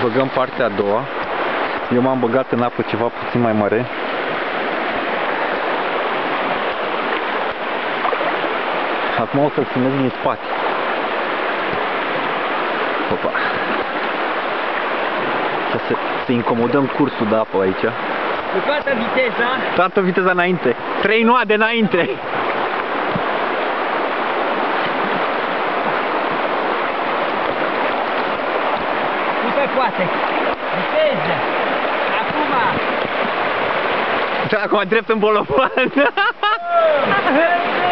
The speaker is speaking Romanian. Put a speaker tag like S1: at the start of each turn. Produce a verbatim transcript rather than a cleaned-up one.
S1: băgăm partea a doua. Eu m-am băgat în apă ceva puțin mai mare. Acum o să-l ținez din spate. Opa. Să, se, să incomodăm cursul de apă aici.
S2: Cu toată viteza.
S1: Toată viteza înainte. Trei noade înainte.
S2: Nu se poate. Viteză. Acum.
S1: Da, acum drept în bolofan.